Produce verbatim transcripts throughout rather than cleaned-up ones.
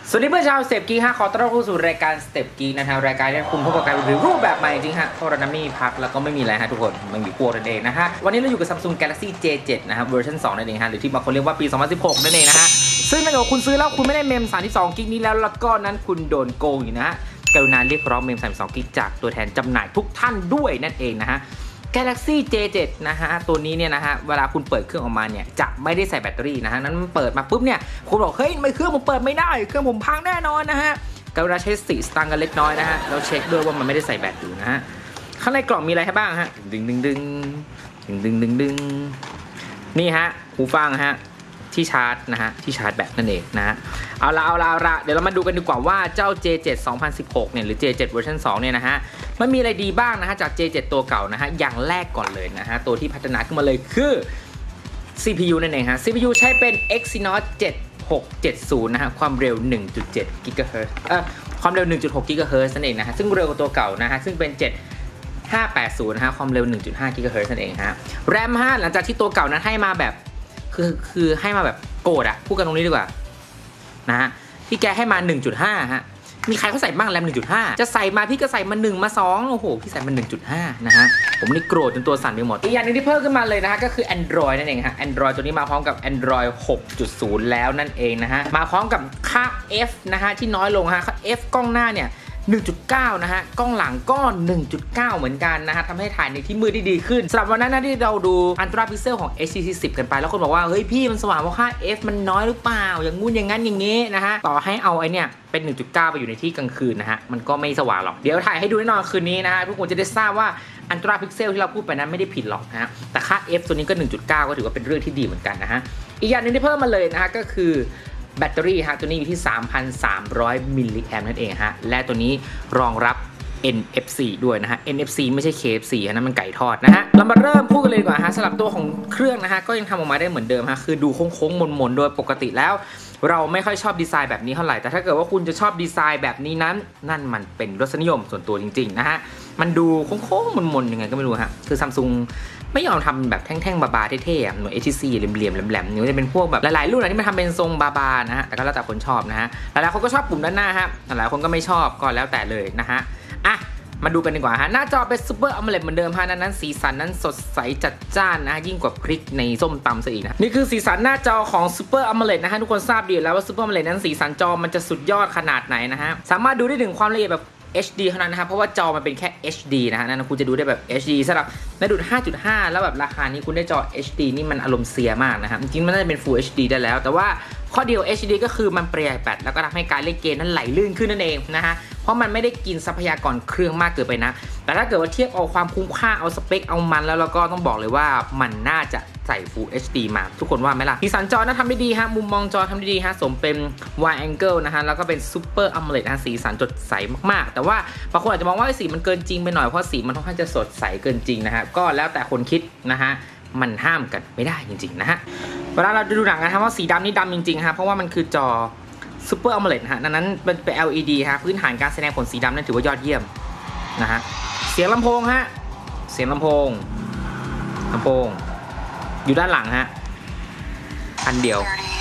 สวัสดีเพื่อนชาวสเต็ปกีฮะขอต้อนรับเข้าสู่รายการสเต็ปกีนะฮะรายการที่คุณพบกับการรีวิวรูปแบบใหม่จริงฮะเพราะเรานั้นไม่มีพักแล้วก็ไม่มีอะไรฮะทุกคนมันมีพวกนั่นเองนะฮะวันนี้เราอยู่กับ Samsung Galaxy เจ เซเว่น นะครับเวอร์ชันสองนั่นเองฮะหรือที่บางคนเรียกว่าปีสองพันสิบหกนั่นเองนะฮะซึ่งถ้าเกิดคุณซื้อแล้วคุณไม่ได้เมมสามสิบสองกิกนี้แล้วแล้วก็นั้นคุณโดนโกงอยู่นะฮะกรุณาเรียกร้องเมมสามสิบสองกิกจากตัวแทนจำหน่ายทุกท่านด้วยนั่นเองนะฮะGalaxy เจ เซเว่น นะฮะตัวนี้เนี่ยนะฮะเวลาคุณเปิดเครื่องออกมาเนี่ยจะไม่ได้ใส่แบตเตอรี่นะฮะนั้นมันเปิดมาปุ๊บเนี่ยคุณบอกเฮ้ยไม่เครื่องผมเปิดไม่ได้เครื่องผมพังแน่นอนนะฮะกรุณาใช้สติสตังค์กันเล็กน้อยนะฮะแล้วเช็คด้วยว่ามันไม่ได้ใส่แบตอยู่นะฮะข้างในกล่องมีอะไรให้บ้างฮะดึงดึงดึงดึงดึงดึงดึงนี่ฮะหูฟังฮะที่ชาร์จนะฮะที่ชาร์จแบตนั่นเองนะฮะเอาละเอาละเอาละเดี๋ยวเรามาดูกันดีกว่าว่าเจ้า เจ เซเว่น สองพันสิบหกเนี่ยหรือ เจ เซเว่น เวอร์ชันสองเนี่ยนะฮะมันมีอะไรดีบ้างนะฮะจาก เจ เซเว่น ตัวเก่านะฮะอย่างแรกก่อนเลยนะฮะตัวที่พัฒนาขึ้นมาเลยคือ ซี พี ยู นั่นเองฮะ ซี พี ยู ใช้เป็น Exynos เจ็ดหกเจ็ดศูนย์นะฮะความเร็ว หนึ่งจุดเจ็ด กิกะเฮิรตซ์เอ่อความเร็ว หนึ่งจุดหก กิกะเฮิรตซ์นั่นเองนะฮะซึ่งเร็วกว่าตัวเก่านะฮะซึ่งเป็นเจ็ดห้าแปดศูนย์นะฮะความเร็ว หนึ่งจุดห้า กิกะเฮิรตซ์นั่นเองฮะ แรม ห้าหลังจากที่ตัวเก่านั้นให้มาแบบคือคือให้มาแบบโกรธอะพูดกันตรงนี้ดีกว่านะฮะที่แกให้มา หนึ่งจุดห้า ฮะมีใครเขาใส่บ้างแรม หนึ่งจุดห้า จะใส่มาพี่ก็ใส่มาหนึ่งมาสองโอ้โหพี่ใส่มา หนึ่งจุดห้า นะฮะผมนี่โกรธจนตัวสั่นไปหมดอีกอย่างนึงที่เพิ่มขึ้นมาเลยนะฮะก็คือ Android นั่นเองฮะ Android ตัวนี้มาพร้อมกับ Android หกจุดศูนย์ แล้วนั่นเองนะฮะมาพร้อมกับค่า F นะฮะที่น้อยลงฮะค่า F กล้องหน้าเนี่ยหนึ่งจุดเก้า นะฮะกล้องหลังก็ หนึ่งจุดเก้า เหมือนกันนะฮะทำให้ถ่ายในที่มืดได้ดีขึ้นสำหรับวันนั้นนะที่เราดูอัลตร้าพิกเซลของ เอช ที ซี สิบ กันไปแล้วคนบอกว่าเฮ้ยพี่มันสว่างเพราะค่า F มันน้อยหรือเปล่าอย่างงู้นอย่างงั้นอย่างงี้นะฮะต่อให้เอาไอเนี่ยเป็น หนึ่งจุดเก้า ไปอยู่ในที่กลางคืนนะฮะมันก็ไม่สว่างหรอกเดี๋ยวถ่ายให้ดูแน่นอนคืนนี้นะฮะทุกคนจะได้ทราบว่าอัลตร้าพิกเซลที่เราพูดไปนั้นไม่ได้ผิดหรอกนะฮะแต่ค่า F ตัวนี้ก็ หนึ่งจุดเก้า ก็ถือว่าเป็นเรื่องที่ดีเหมือนกันนะฮะอีกอย่างนึงที่เพิ่มมาเลยนะฮะก็คือแบตเตอรี่ฮะตัวนี้อยู่ที่ สามพันสามร้อย มิลลิแอมป์นั่นเองฮะและตัวนี้รองรับ เอ็น เอฟ ซี ด้วยนะฮะ เอ็น เอฟ ซี ไม่ใช่ เค เอฟ ซี นะนั่นมันไก่ทอดนะฮะเรามาเริ่มพูดกันเลยดีกว่าฮะสำหรับตัวของเครื่องนะฮะก็ยังทำออกมาได้เหมือนเดิมฮะคือดูโค้งๆมนๆโดยปกติแล้วเราไม่ค่อยชอบดีไซน์แบบนี้เท่าไหร่แต่ถ้าเกิดว่าคุณจะชอบดีไซน์แบบนี้นั้นนั่นมันเป็นรสนิยมส่วนตัวจริงๆนะฮะมันดูโค้งๆมนๆยังไงก็ไม่รู้ฮะคือ Samsung ไม่ยอมทำแบบแท่งๆบาๆเท่ๆเหมือน เอช ที ซี เหลี่ยมๆแหลมๆนี่จะเป็นพวกแบบหลายๆรุ่นที่มันทำเป็นทรงบาๆนะฮะแต่ก็แล้วแต่คนชอบนะฮะหลายๆคนก็ชอบปุ่มด้านหน้าฮะหลายๆคนก็ไม่ชอบก็แล้วแต่เลยนะฮะอ่ะมาดูกันดีกว่าฮะหน้าจอเป็น Super AMOLED เหมือนเดิมฮะนั้นนั้นสีสันนั้นสดใสจัดจ้านนะยิ่งกว่าพริกในส้มตำซะอีกนะนี่คือสีสันหน้าจอของ Super AMOLED นะฮะทุกคนทราบดีแล้วว่า Super AMOLED นั้นสีสันจอมันจะสุดยอดขนาดไหนนะฮะสามารถดูได้ถึงความละเอียดแบบ เอช ดี เท่านั้นนะครับเพราะว่าจอมันเป็นแค่ เอช ดี นะฮะนั่นคุณจะดูได้แบบ เอช ดี สำหรับในดุด ห้าจุดห้า แล้วแบบราคานี้คุณได้จอ เอช ดี นี่มันอารมณ์เสียมากนะครับจริงๆมันน่าจะเป็น Full เอช ดี ได้แล้วแต่ว่าข้อเดียว เอช ดี ก็คือมันประหยัดแบตแล้วก็ทำให้การเล่นเกมนั้นไหลลื่นขึ้นนั่นเองนะฮะเพราะมันไม่ได้กินทรัพยากรเครื่องมากเกินไปนะแต่ถ้าเกิดว่าเทียบเอาความคุ้มค่าเอาสเปคเอามันแล้วเราก็ต้องบอกเลยว่ามันน่าจะใส่ Full เอช ดี มาทุกคนว่าไหมล่ะสีสันจอน่าทำได้ดีฮะมุมมองจอทำได้ดีฮะสมเป็น Wide Angle นะฮะแล้วก็เป็น Super AMOLED นะสีสันสดใสมากๆแต่ว่าบางคนอาจจะมองว่าสีมันเกินจริงไปหน่อยเพราะสีมันค่อนข้างจะสดใสเกินจริงนะฮะก็แล้วแต่คนคิดนะฮะมันห้ามกันไม่ได้จริงๆนะฮะเวลาเราดูหนังนะครับว่าสีดำนี่ดำจริงๆฮะเพราะว่ามันคือจอ Super AMOLED ฮะดังนั้นเป็น แอล อี ดี ฮะพื้นฐานการแสดงผลสีดำนั่นถือว่ายอดเยี่ยมนะฮะเสียงลำโพงฮะเสียงลำโพงลำโพงอยู่ด้านหลังฮะอันเดียว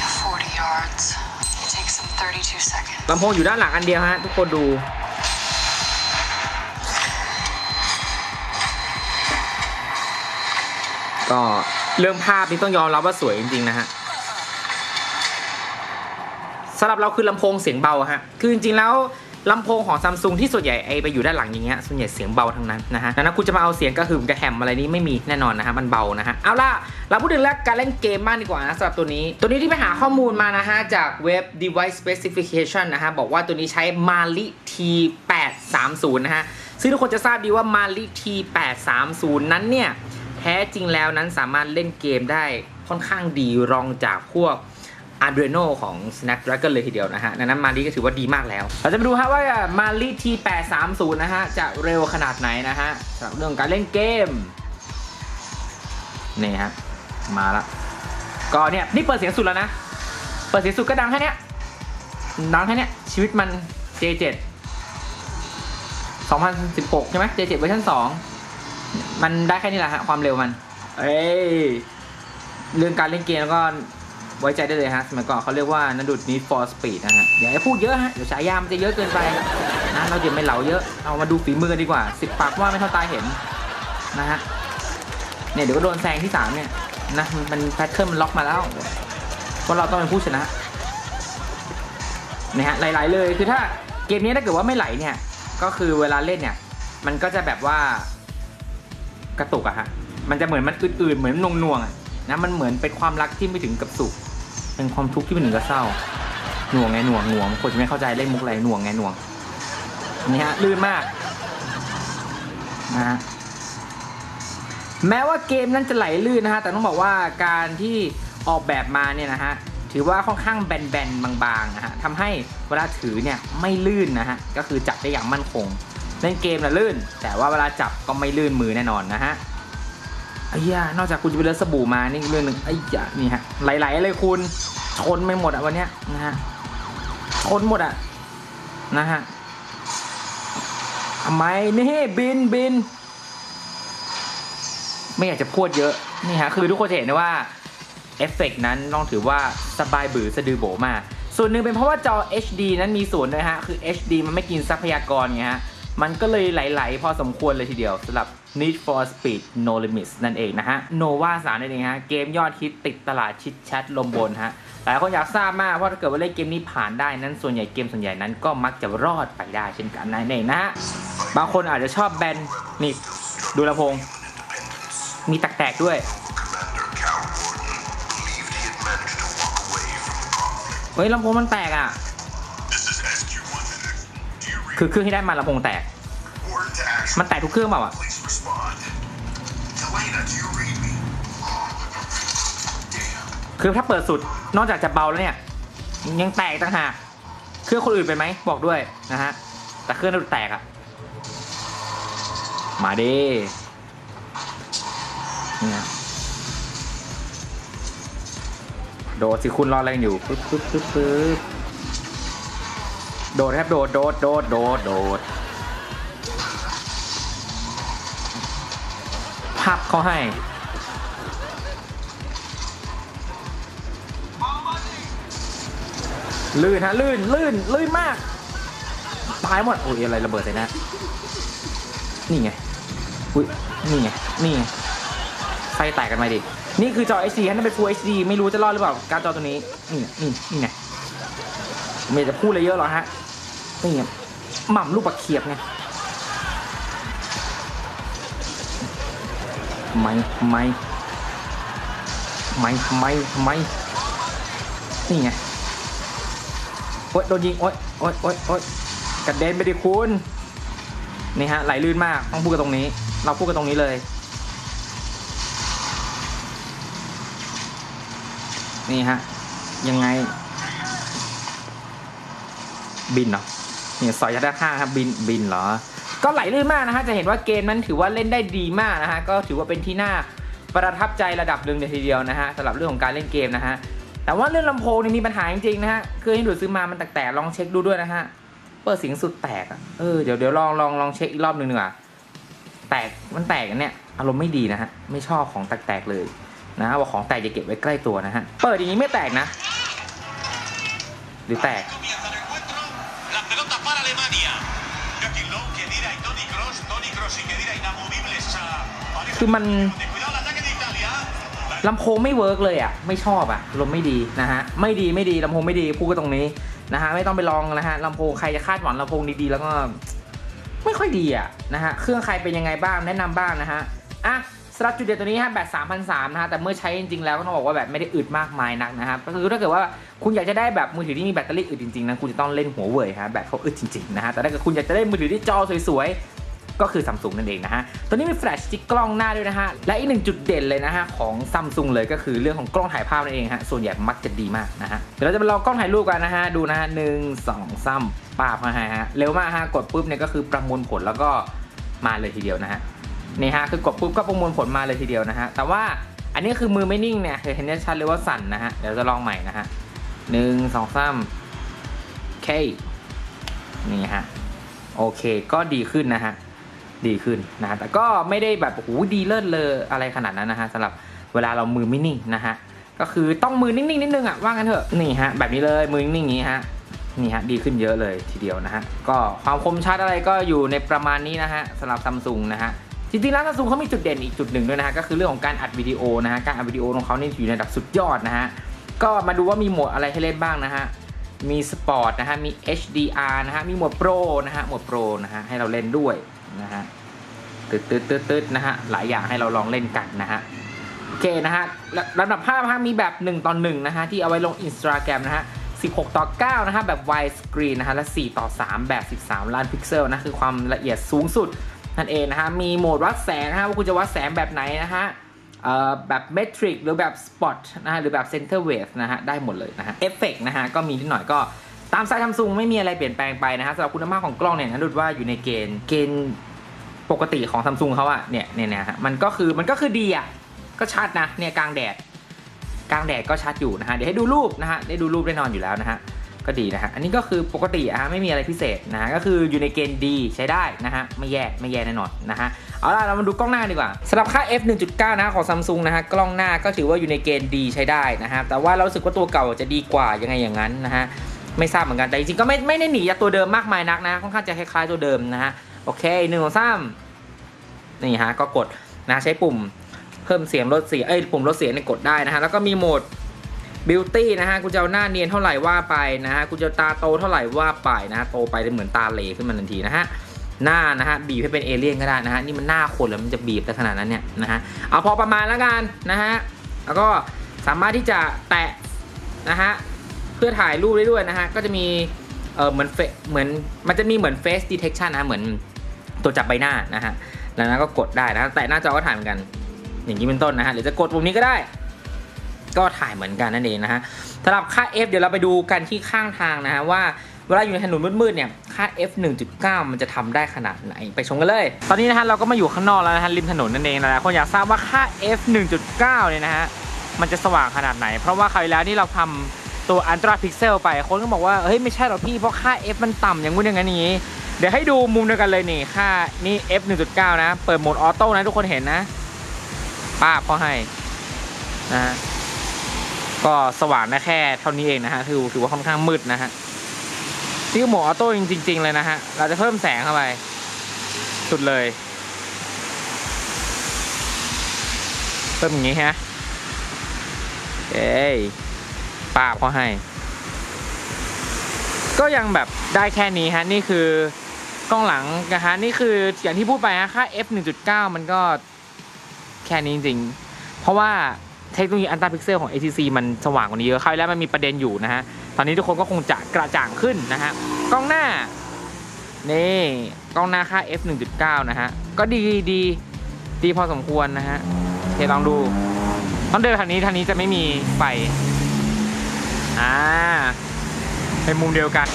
ลำโพงอยู่ด้านหลังอันเดียวฮะทุกคนดูก็เรื่องภาพนี่ต้องยอมรับว่าสวยจริงๆนะฮะสำหรับเราคือลำโพงเสียงเบาฮะคือจริงๆแล้วลำโพงของ Samsung ที่ส่วนใหญ่ไอไปอยู่ด้านหลังอย่างเงี้ยส่วนใหญ่เสียงเบาทั้งนั้นนะฮะดังนั้นคุณจะมาเอาเสียงกระหึ่มกระแหมอะไรนี้ไม่มีแน่นอนนะฮะมันเบานะฮะเอาล่ะเราพูดถึงเรื่องการเล่นเกมบ้างดีกว่านะสำหรับตัวนี้ตัวนี้ที่ไปหาข้อมูลมานะฮะจากเว็บ device specification นะฮะบอกว่าตัวนี้ใช้ Mali ที แปดสามศูนย์ นะฮะซึ่งทุกคนจะทราบดีว่า Mali ที แปดสามศูนย์ นั้นเนี่ยแท้จริงแล้วนั้นสามารถเล่นเกมได้ค่อนข้างดีรองจากพวกAdreno ของ Snapdragon เลยทีเดียวนะฮะดังนั้น Mali ก็ถือว่าดีมากแล้วเราจะมาดูฮะว่า Mali ที แปดสามศูนย์ นะฮะจะเร็วขนาดไหนนะฮะสำหรับเรื่องการเล่นเกมนี่ฮะมาละก็เนี่ยนี่เปิดเสียงสุดแล้วนะเปิดเสียงสุดก็ดังแค่นี้ดังแค่นี้ชีวิตมัน เจ เซเว่น สองพันสิบหกใช่ไหม เจ เซเว่น เวอร์ชันสองมันได้แค่นี้แหละฮะความเร็วมันเอ้ยเรื่องการเล่นเกมแล้วก็ไว้ใจได้เลยฮะสมัยก่อนเขาเรียกว่านันดุด Need for Speed นะฮะอย่าให้พูดเยอะฮะเดี๋ยวฉายามันจะเยอะเกินไปนะเราเดี๋ยวไม่เหลาเยอะเอามาดูฝีมือกันดีกว่าสิบปากว่าไม่เท่าตาเห็นนะฮะเนี่ยเดี๋ยวก็โดนแซงที่สามเนี่ยนะมันแพทเทิร์นมันล็อกมาแล้วว่าเราต้องเป็นผู้ชนะนะฮะไหลๆเลยคือถ้าเกมนี้ถ้าเกิดว่าไม่ไหลเนี่ยก็คือเวลาเล่นเนี่ยมันก็จะแบบว่ากระตุกอะฮะมันจะเหมือนมันอื่นๆเหมือนนวงๆอะนะมันเหมือนเป็นความรักที่ไม่ถึงกับสุขเป็นความทุกข์ที่ไม่ถึงกับเศร้าหน่วงไงหน่วงหน่วงคนจะไม่เข้าใจเล่นมุกอะไรหน่วงไงหน่วงนี่ฮะลื่นมากนะฮะแม้ว่าเกมนั้นจะไหลลื่นนะฮะแต่ต้องบอกว่าการที่ออกแบบมาเนี่ยนะฮะถือว่าค่อนข้างแบนๆบางๆนะฮะทำให้เวลาถือเนี่ยไม่ลื่นนะฮะก็คือจับได้อย่างมั่นคงเล่นเกมน่ะลื่นแต่ว่าเวลาจับก็ไม่ลื่นมือแน่นอนนะฮะไอ้ยานอกจากคุณจะไปเลือกสบู่มานี่เรื่องหนึ่งไอ้ยานี่ฮะไหลๆเลยคุณชนไม่หมดอ่ะวันเนี้ยนะฮะชนหมดอ่ะนะฮะทำไมนี่บินบินไม่อยากจะพูดเยอะนี่ฮะคือทุกคนจะเห็นได้ว่าเอฟเฟกต์นั้นต้องถือว่าสบายบือสะดือโบมากส่วนหนึ่งเป็นเพราะว่าจอ เอช ดี นั้นมีส่วนด้วยฮะคือ เอช ดี มันไม่กินทรัพยากรไงฮะมันก็เลยไหลๆพอสมควรเลยทีเดียวสำหรับ Need for Speed No Limits นั่นเองนะฮะ Nova สามนั่นเองฮะเกมยอดฮิตติดตลาดชิดแชทลมบนฮะหลายคนอยากทราบมากว่าถ้าเกิดว่าเล่นเกมนี้ผ่านได้นั้นส่วนใหญ่เกมส่วนใหญ่นั้นก็มักจะรอดไปได้เช่นกันนั่นเองนะฮะบางคนอาจจะชอบแบนนี่ดูลำโพงมีแตกๆด้วยเฮ้ยลำโพงมันแตกอ่ะคือเครื่องที่ได้มาลำโพงแตกมันแตกทุกเครื่องเปล่าอ่ะคือถ้าเปิดสุดนอกจากจะเบาแล้วเนี่ยยังแตกต่างหากเครื่องคนอื่นไปไหมบอกด้วยนะฮะแต่เครื่องเราแตกอ่ะมาดิเนี่ยโดดสิคุณรออะไรอยู่ปึ๊บปึ๊บปึ๊บปึ๊บโดดครับโดดโดดโดดโดดโดดพับเขาให้ลื่นฮะลื่นลื่นลื่นมากตายหมดโอ้ยอะไรระเบิดใส่หน้านี่ไงอุ้ยนี่ไงนี่ไงไฟแตกกันไหมดินี่คือจอ เอช ดี ฮะนั่นเป็น Full เอช ดี ไม่รู้จะรอดหรือเปล่าการจอตัวนี้นี่นี่นี่ไงไม่จะพูดอะไรเยอะหรอฮะนี่ไงหม่ำลูกปักเขียบไงไม่ไม่ไม่ไม่ไม่นี่ไงโอ๊ยโดนยิงโอ๊ยโอ๊ยโอ๊ยโอ๊ยกระเด็นไปดิคุณนี่ฮะไหลลื่นมากต้องพูดกันตรงนี้เราพูดกันตรงนี้เลยนี่ฮะยังไงบินเหรอเนี่ยสอยจากด้านข้างครับบินบินเหรอก็ไหลลื่นมากนะฮะจะเห็นว่าเกมนั้นถือว่าเล่นได้ดีมากนะฮะก็ถือว่าเป็นที่น่าประทับใจระดับหนึ่งเลยทีเดียวนะฮะสำหรับเรื่องของการเล่นเกมนะฮะแต่ว่าเรื่องลำโพงนี่มีปัญหาจริงๆนะฮะคือให้ดูซื้อมามันแตกๆลองเช็คดูด้วยนะฮะเปิดเสียงสุดแตกอ่ะเออเดี๋ยวเดี๋ยวลองลองลองเช็คอีกรอบหนึ่งดีกว่าแตกมันแตกเนี่ยอารมณ์ไม่ดีนะฮะไม่ชอบของแตกๆเลยนะว่าของแตกจะเก็บไว้ใกล้ตัวนะฮะเปิดอย่างนี้ไม่แตกนะหรือแตกคือมันลำโพงไม่เวิร์กเลยอ่ะไม่ชอบอ่ะลมไม่ดีนะฮะไม่ดีไม่ดีลำโพงไม่ดีพูดกันตรงนี้นะฮะไม่ต้องไปลองนะฮะลำโพงใครจะคาดหวังลำโพงดีๆแล้วก็ไม่ค่อยดีอ่ะนะฮะเครื่องใครเป็นยังไงบ้างแนะนำบ้างนะฮะอ่ะสำหรับจุดเด่นตัวนี้ฮะแบต สามพันสามร้อย นะฮะแต่เมื่อใช้จริงๆแล้วก็ต้องบอกว่าแบตไม่ได้อึดมากมายนักนะครับก็คือถ้าเกิดว่าคุณอยากจะได้แบบมือถือที่มีแบตเตอรี่อึดจริงๆนะคุณจะต้องเล่นหัวเว่ยฮะแบตเขาอึดจริงๆนะฮะแต่ถ้าเกิดคุณอยากจะได้มือถือที่จอสวยๆก็คือ Samsung นั่นเองนะฮะตัวนี้มีแฟลชที่กล้องหน้าด้วยนะฮะและอีกหนึ่งจุดเด่นเลยนะฮะของ Samsung เลยก็คือเรื่องของกล้องถ่ายภาพนั่นเองฮะส่วนใหญ่มักจะดีมากนะฮะเดี๋ยวเราจะมาลองกล้องถ่ายรูปกันนะฮะดูนะฮะหนึ่งสองสามป้าบมาฮะเร็วมากฮะกดปุ๊บเนี่ยก็คือประมวลผลแล้วก็มาเลยทีเดียวนะฮะนี่ฮะคือกดปุ๊บก็ประมวลผลมาเลยทีเดียวนะฮะแต่ว่าอันนี้คือมือไม่นิ่งเนี่ยเห็นได้ชัดเลยว่าสั่นนะฮะเดี๋ยวจะลองใหม่นะฮะหนึ่งสองสามเคนี่ฮะโอเคก็ดีขึ้นนะฮะดีขึ้นนะแต่ก็ไม่ได้แบบโอ้โหดีเลิศเลยอะไรขนาดนั้นนะฮะสำหรับเวลาเรามือไม่นิ่งนะฮะก็คือต้องมือนิ่งๆนิดนึงอ่ะว่างั้นเถอะนี่ฮะแบบนี้เลยมือนิ่งๆอย่างนี้ฮะนี่ฮะดีขึ้นเยอะเลยทีเดียวนะฮะก็ความคมชัดอะไรก็อยู่ในประมาณนี้นะฮะสำหรับ Samsung นะฮะจริงๆแล้ว Samsung เขามีจุดเด่นอีกจุดหนึ่งด้วยนะฮะก็คือเรื่องของการอัดวิดีโอนะฮะการอัดวิดีโอของเขานี่อยู่ในระดับสุดยอดนะฮะก็มาดูว่ามีโหมดอะไรให้เล่นบ้างนะฮะมีสปอร์ตนะฮะมี เอช ดี อาร์ นะฮะมีโหมดโปรนะฮะโหมดโปรนะฮะให้เราเล่นด้วยนะฮะตึ๊ดตึ๊ดตึ๊ดตึ๊ดนะฮะหลายอย่างให้เราลองเล่นกันนะฮะโอเคนะฮะลำดับภาพนะฮะมีแบบหนึ่งต่อหนึ่งนะฮะที่เอาไว้ลง Instagram นะฮะสิบหกต่อเก้านะฮะแบบ wide screen นะฮะและสี่ต่อสามแบบสิบสามล้านพิกเซลนะคือความละเอียดสูงสุดนั่นเองนะฮะมีโหมดวัดแสงนะฮะว่าคุณจะวัดแสงแบบไหนนะฮะเอ่อแบบเมทริกหรือแบบสปอตนะฮะหรือแบบเซนเตอร์เวฟนะฮะได้หมดเลยนะฮะเอฟเฟกต์นะฮะก็มีนิดหน่อยก็ตามไซส์ Samsung ไม่มีอะไรเปลี่ยนแปลงไปนะฮะสำหรับคุณภาพของกล้องเนี่ยนะดูว่าอยู่ในเกณฑ์เกณฑ์ปกติของ Samsung เขาอะเนี่ยเนี่ยนะฮะมันก็คือมันก็คือดีอะก็ชัดนะเนี่ยกลางแดดกลางแดดก็ชัดอยู่นะฮะเดี๋ยวให้ดูรูปนะฮะได้ดูรูปแน่นอนอยู่แล้วนะฮะก็ดีนะฮะอันนี้ก็คือปกติอะฮะไม่มีอะไรพิเศษนะฮะก็คืออยู่ในเกณฑ์ดีใช้ได้นะฮะไม่แย่ไม่แย่แน่นอนนะฮะเอาล่ะเรามาดูกล้องหน้าดีกว่าสำหรับค่า เอฟ หนึ่งจุดเก้า นะของ Samsung นะฮะกล้องหน้าก็ถือว่าอยู่ในเกณฑ์ดีใช้ได้นะฮะแต่ว่าเรารู้สึกว่าตัวเก่าจะดีกว่ายังไงอย่างนั้นนะฮะไม่ทราบเหมือนกันแต่จริงๆก็ไม่ไม่ได้หนีจากตัวเดิมมากมายนักนะค่อนข้างจะคล้ายๆตัวเดิมนะฮะโอเคหนึ่งสองสามนี่ฮะก็กดนะใช้ปุ่มเพิ่มเสียงลดเสียงเอ้ยปุ่มลดเสียงเนี่ยกดได้นะฮะแล้วก็มีโหมดบิวตี้นะฮะคุณจะเอาหน้าเนียนเท่าไหร่ว่าไปนะฮะคุณจะตาโตเท่าไหร่ว่าไปนะโตไปเหมือนตาเหลขึ้นมาทันทีนะฮะหน้านะฮะบีบให้เป็นเอเลี่ยนก็ได้นะฮะนี่มันหน้าคนแล้วมันจะบีบได้ขนาดนั้นเนี่ยนะฮะเอาพอประมาณแล้วกันนะฮะแล้วก็สามารถที่จะแตะนะฮะเพื่อถ่ายรูปได้ด้วยนะฮะก็จะมีเออเหมือนเหมือนมันจะมีเหมือน face detection นะเหมือนตัวจับใบหน้านะฮะแล้วนั้นก็กดได้นะแต่หน้าจอก็ถ่ายเหมือนกันอย่างนี้เป็นต้นนะฮะหรือจะกดปุ่มนี้ก็ได้ก็ถ่ายเหมือนกันนั่นเองนะฮะสำหรับค่า F เดี๋ยวเราไปดูกันที่ข้างทางนะฮะว่าเวลาอยู่ในถนนมืดๆเนี่ยค่า เอฟ หนึ่งจุดเก้า มันจะทำได้ขนาดไหนไปชมกันเลยตอนนี้นะฮะเราก็มาอยู่ข้างนอกแล้วนะฮะริมถนนนั่นเองนะคนอยากทราบว่าค่า เอฟ หนึ่งจุดเก้า เนี่ยนะฮะมันจะสว่างขนาดไหนเพราะว่าคราวที่แล้วนี่เราทำตัว Ultra Pixel ไปคนก็บอกว่าเฮ้ยไม่ใช่หรอกพี่เพราะค่า F มันต่ำอย่างงู้นอย่างนั้นอย่างนี้เดี๋ยวให้ดูมุมเดียวกันเลยนี่ค่านี่ เอฟ หนึ่งจุดเก้า นะเปิดโหมดออโต้นะทุกคนเห็นนะป้าพอให้นะฮะก็สว่างได้แค่เท่านี้เองนะฮะถือถือว่าค่อนข้างมืดนะฮะนี่โหมดออโต้จริงๆเลยนะฮะเราจะเพิ่มแสงเข้าไปสุดเลยเพิ่มอย่างนี้ฮะเอ้ยป้าพอให้ก็ยังแบบได้แค่นี้ฮะนี่คือกล้องหลังนะฮะนี่คืออย่างที่พูดไปฮะค่า เอฟ หนึ่งจุดเก้า มันก็แค่นี้จริงเพราะว่าเทคโนโลยีอัลตร้าพิกเซลของ เอ ที ซี มันสว่างกว่านี้เยอะคราวแล้วมันมีประเด็นอยู่นะฮะตอนนี้ทุกคนก็คงจะกระจ่างขึ้นนะฮะกล้องหน้านี่กล้องหน้าค่า เอฟ หนึ่งจุดเก้า นะฮะก็ดีดีดีพอสมควรนะฮะโอเคลองดูต้องเดินทางนี้ทางนี้จะไม่มีไฟอ่าเป็นมุมเดียวกัน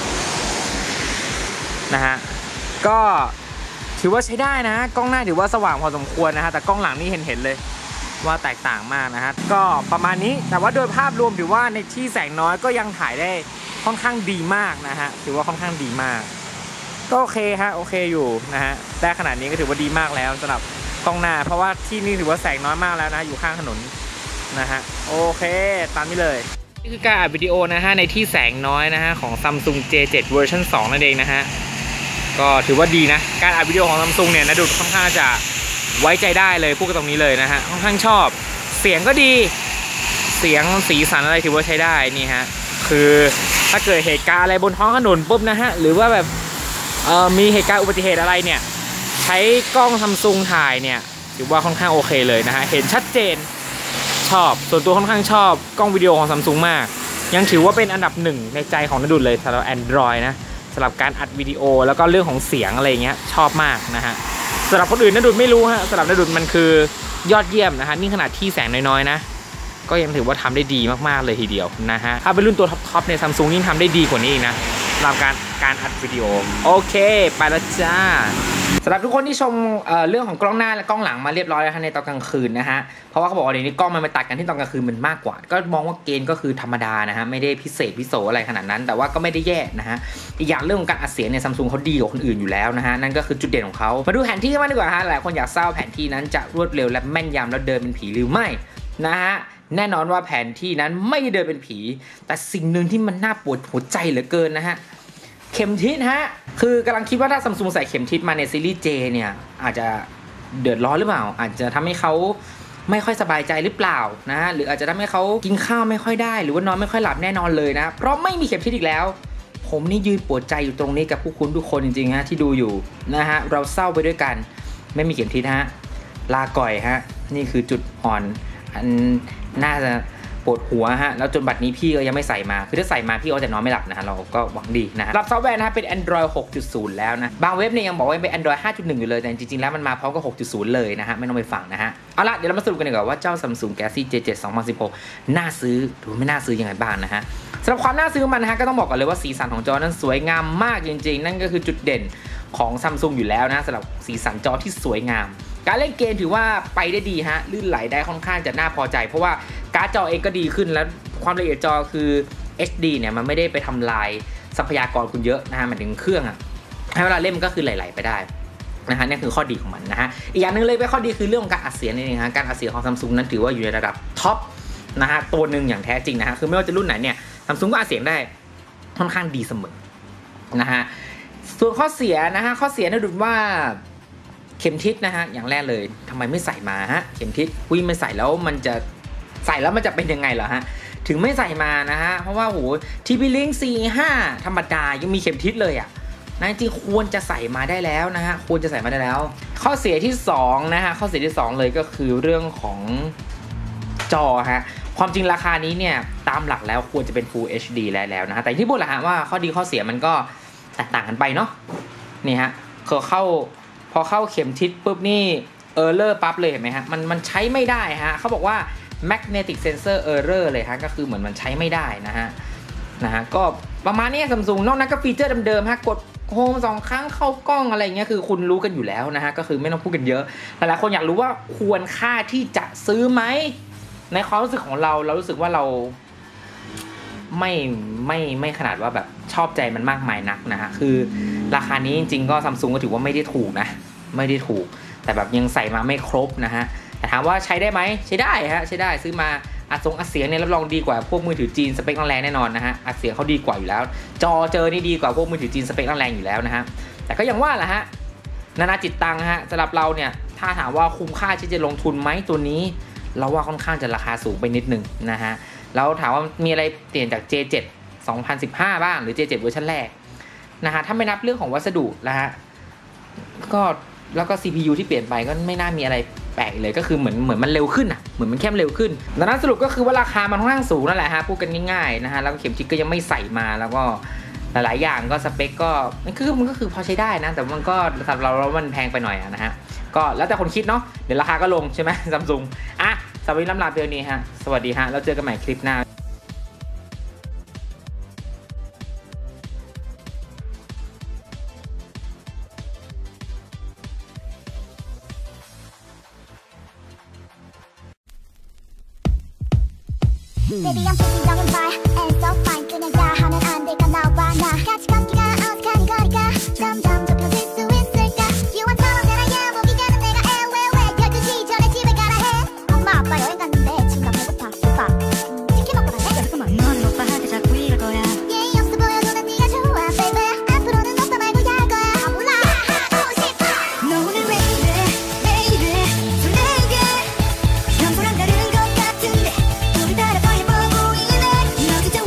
นะฮะก็ถือว่าใช้ได้นะกล้องหน้าถือว่าสว่างพอสมควรนะฮะแต่กล้องหลังนี่เห็นเห็นเลยว่าแตกต่างมากนะฮะก็ประมาณนี้แต่ว่าโดยภาพรวมถือว่าในที่แสงน้อยก็ยังถ่ายได้ค่อนข้างดีมากนะฮะถือว่าค่อนข้างดีมากก็โอเคฮะโอเคอยู่นะฮะได้ขนาดนี้ก็ถือว่าดีมากแล้วสำหรับกล้องหน้าเพราะว่าที่นี่ถือว่าแสงน้อยมากแล้วนะอยู่ข้างถนนนะฮะโอเคตามนี้เลยนี่คือการอัดวิดีโอนะฮะในที่แสงน้อยนะฮะของ Samsung เจ เซเว่น เวอร์ชันสองนั่นเองนะฮะก็ถือว่าดีนะการอัดวิดีโอของ Samsung เนี่ยนะดูค่อนข้างจะไว้ใจได้เลยพูดกันตรงนี้เลยนะฮะค่อนข้างชอบเสียงก็ดีเสียงสีสันอะไรถือว่าใช้ได้นี่ฮะคือถ้าเกิดเหตุการณ์อะไรบนท้องถนนปุ๊บนะฮะหรือว่าแบบเอ่อมีเหตุการณ์อุบัติเหตุอะไรเนี่ยใช้กล้อง Samsung ถ่ายเนี่ยถือว่าค่อนข้างโอเคเลยนะฮะเห็นชัดเจนชอบส่วนตัวค่อนข้างชอบกล้องวิดีโอของ Samsung มากยังถือว่าเป็นอันดับหนึ่งในใจของนักดุลเลยสำหรับ Android นะสำหรับการอัดวิดีโอแล้วก็เรื่องของเสียงอะไรเงี้ยชอบมากนะฮะสำหรับคนอื่นนักดุลไม่รู้ฮะสำหรับนักดุลมันคือยอดเยี่ยมนะฮะนี่ขนาดที่แสงน้อยๆนะก็ยังถือว่าทำได้ดีมากๆเลยทีเดียวนะฮะถ้าเป็นรุ่นตัวท็อปๆใน Samsung ยิ่งทำได้ดีกว่านี้อีกนะสำหรับการการอัดวิดีโอโอเคไปแล้วจ้าสำหรับทุกคนที่ชม เอ่อ เรื่องของกล้องหน้าและกล้องหลังมาเรียบร้อยแล้วในตอนกลางคืนนะฮะเพราะว่าเขาบอกว่าเดี๋ยวนี้กล้องมันไปตัดกันที่ตอนกลางคืนมันมากกว่าก็มองว่าเกณฑ์ก็คือธรรมดานะฮะไม่ได้พิเศษพิโสอะไรขนาดนั้นแต่ว่าก็ไม่ได้แย่นะฮะอีกอย่างเรื่องของการอัดเสียงเนี่ย Samsung เขาดีกว่าคนอื่นอยู่แล้วนะฮะนั่นก็คือจุดเด่นของเขามาดูแผนที่กันดีกว่าฮะหลายคนอยากทราบแผนที่นั้นจะรวดเร็วและแม่นยำแล้วเดินเป็นผีหรือไม่นะฮะแน่นอนว่าแผนที่นั้นไม่ได้เดินเป็นผีแต่สิ่งหนึ่งที่มันน่าปวดหัวใจเหลือเกินนะฮะเข็มทิศฮะคือกำลังคิดว่าถ้าซัมซุงใส่เข็มทิศมาในซีรีส์ J เนี่ยอาจจะเดือดร้อนหรือเปล่าอาจจะทำให้เขาไม่ค่อยสบายใจหรือเปล่านะฮะหรืออาจจะทำให้เขากินข้าวไม่ค่อยได้หรือว่านอนไม่ค่อยหลับแน่นอนเลยนะเพราะไม่มีเข็มทิศอีกแล้วผมนี่ยืนปวดใจอยู่ตรงนี้กับผู้คุณทุกคนจริงๆฮะที่ดูอยู่นะฮะเราเศร้าไปด้วยกันไม่มีเข็มทิศฮะลาก่อยฮะนี่คือจุดอ่อนอันน่าจะปวดหัวฮะแล้วจนบัดนี้พี่ก็ยังไม่ใส่มาคือถ้าใส่มาพี่ก็จะนอนไม่หลับนะฮะเราก็หวังดีนะรับซอฟต์แวร์นะฮะเป็น Android หกจุดศูนย์ แล้วนะบางเว็บเนี่ยยังบอกว่าเป็น Android ห้าจุดหนึ่ง อยู่เลยแต่จริงๆแล้วมันมาพร้อมกับ หกจุดศูนย์ เลยนะฮะไม่ต้องไปฟังนะฮะเอาละเดี๋ยวเรามาสรุปกันดีกว่าว่าเจ้า Samsung Galaxy เจ เจ็ด สองพันสิบหกน่าซื้อหรือไม่น่าซื้อยังไงบ้างนะฮะสำหรับความน่าซื้อมันนะฮะก็ต้องบอกกันเลยว่าสีสันของจอนั้นสวยงามมากจริงๆนั่นก็คือจุดเด่นของ Samsung อยู่แล้วนะสำหรับสีสันจอที่สวยงามการเล่นเกมถือว่าไปได้ดีฮะลื่นไหลได้ค่อนข้างจะน่าพอใจเพราะว่าการ์ดจอเองก็ดีขึ้นแล้วความละเอียดจอคือ เอช ดี เนี่ยมันไม่ได้ไปทำลายทรัพยากรคุณเยอะนะฮะหมายถึงเครื่องอะให้เวลาเล่นมันก็คือไหลๆไปได้นะฮะนี่คือข้อดีของมันนะฮะอีกอย่างนึงเลยเป็นข้อดีคือเรื่องของการอัดเสียงนี่เองฮะการอัดเสียงของ Samsung นั้นถือว่าอยู่ในระดับท็อปนะฮะตัวหนึ่งอย่างแท้จริงนะฮะคือไม่ว่าจะรุ่นไหนเนี่ย Samsung ก็อัดเสียงได้ค่อนข้างดีเสมอนะฮะส่วนข้อเสียนะฮะข้อเสียนะดูว่าเข็มทิศนะฮะอย่างแรกเลยทำไมไม่ใส่มาฮะเข็มทิศวิ่งไม่ใส่แล้วมันจะใส่แล้วมันจะเป็นยังไงเหรอฮะถึงไม่ใส่มานะฮะเพราะว่าโห ที พี Link สี่ ห้าธรรมดายังมีเข็มทิศเลยอ่ะนะจริงควรจะใส่มาได้แล้วนะฮะควรจะใส่มาได้แล้วข้อเสียที่สองนะฮะข้อเสียที่สองเลยก็คือเรื่องของจอฮะความจริงราคานี้เนี่ยตามหลักแล้วควรจะเป็น Full เอช ดี แล้วแล้วนะฮะแต่ที่พูดแหละฮะว่าข้อดีข้อเสียมันก็แตกต่างกันไปเนาะนี่ฮะเขาเข้าพอเข้าเข็มทิศปุ๊บนี่เออร์เลอร์ปั๊บเลยเห็นไหมฮะมันมันใช้ไม่ได้ฮะเขาบอกว่า magnetic sensor error เลยฮะก็คือเหมือนมันใช้ไม่ได้นะฮะนะฮะก็ประมาณนี้ Samsung นอกนั้นก็ฟีเจอร์เดิมๆฮะกดโฮมสองครั้งเข้ากล้องอะไรเงี้ยคือคุณรู้กันอยู่แล้วนะฮะก็คือไม่ต้องพูดกันเยอะหลายๆคนอยากรู้ว่าควรค่าที่จะซื้อไหมในความรู้สึกของเราเรารู้สึกว่าเราไม่ไม่ไม่ขนาดว่าแบบชอบใจมันมากมายนักนะฮะคือราคานี้จริงๆก็ Samsung ก็ถือว่าไม่ได้ถูกนะไม่ได้ถูกแต่แบบยังใส่มาไม่ครบนะฮะแต่ถามว่าใช้ได้ไหมใช้ได้ฮะใช้ได้ซื้อมาอัดส่งอัดเสียงเนี่ยรับรองดีกว่าพวกมือถือจีนสเปคแรงแน่นอนนะฮะอัดเสียงเขาดีกว่าอยู่แล้วจอเจอนี่ดีกว่าพวกมือถือจีนสเปคแรงอยู่แล้วนะฮะแต่ก็ยังว่าแหละฮะนานาจิตตังฮะสำหรับเราเนี่ยถ้าถามว่าคุ้มค่าที่จะลงทุนไหมตัวนี้เราว่าค่อนข้างจะราคาสูงไปนิดนึงนะฮะแล้วถามว่ามีอะไรเปลี่ยนจาก เจ เจ็ด สองพันสิบห้าบ้างหรือ เจ เจ็ด เวอร์ชันแรกนะฮะถ้าไม่นับเรื่องของวัสดุนะฮะก็แล้วก็ ซี พี ยู ที่เปลี่ยนไปก็ไม่น่ามีอะไรแปลกเลยก็คือเหมือนเหมือนมันเร็วขึ้นอ่ะเหมือนมันแค่เร็วขึ้นดังนั้นสรุปก็คือว่าราคามันค่อนข้างสูงนั่นแหละฮะพูดกันง่ายๆนะฮะแล้วเข็มทิศก็ยังไม่ใส่มาแล้วก็หลายๆอย่างก็สเปคก็มันคือมันก็คือพอใช้ได้นะแต่มันก็สำหรับเราเรามันแพงไปหน่อยนะฮะก็แล้วแต่คนคิดเนาะเดี๋ยวราคาก็ลงใช่ไหม Samsung อ่ะสวัสดีล้ำลาเพียงนี้ฮะสวัสดีฮะแล้วเจอกันใหม่คลิปหน้า Baby, I'm taking down your bar and so fine. 그냥 다 하면 안 될까 나와 나 같이 감기가 어색하니 거리가 점점 좁혀질 수 있을까 유언처럼 내라야 목이 가는 내가 애왜왜 열두 시 전에 집에 가라 해 엄마 아빠 여행 갔는데 지금 나 배고파 오빠 음, 치킨 먹고 갈래? 잠깐만 너는 오빠한테 자꾸 이럴 거야 예의 없어 보여도 난 네가 좋아 baby 앞으로는 오빠 말고 야할 거야 몰라 하고 싶어 너 오늘 왜 이래 왜 이래 설레게 평소랑 다른 것 같은데 우리 따라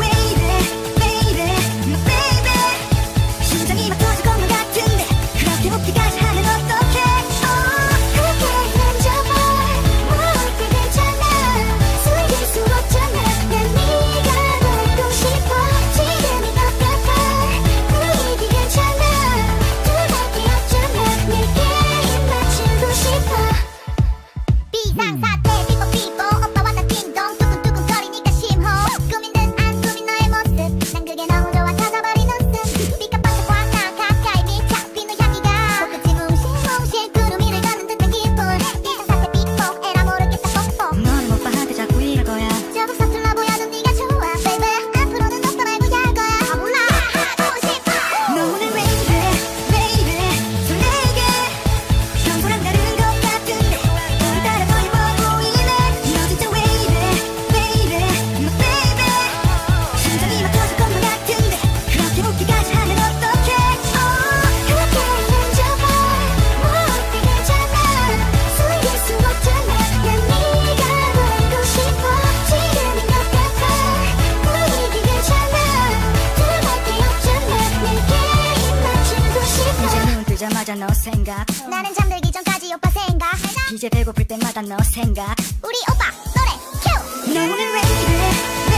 때마다 너 생각 나는 잠들기 전까지 오빠 생각 이제 배고플 때마다 너 생각 우리 오빠 노래 큐 너 오늘 왜 이래